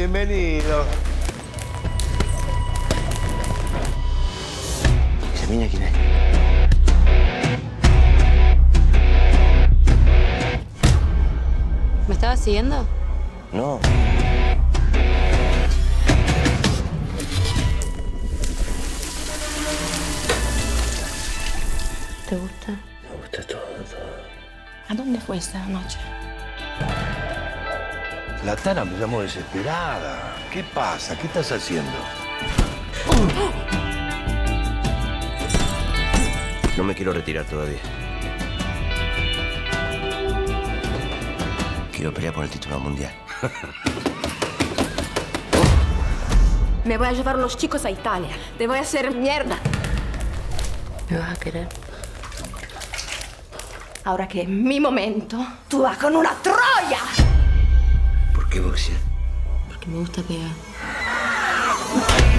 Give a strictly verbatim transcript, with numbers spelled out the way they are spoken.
bienvenido. ¿Esa niña quién es? ¿Me estabas siguiendo? No. ¿Te gusta? Me gusta todo, todo. ¿A dónde fue esta noche? La Tana me llamó desesperada. ¿Qué pasa? ¿Qué estás haciendo? No me quiero retirar todavía. Quiero pelear por el título mundial. Me voy a llevar a los chicos a Italia. Te voy a hacer mierda. ¿Me vas a querer? Ahora que es mi momento, tú vas con una Troya. ¿Por qué boxear? Porque me gusta pegar.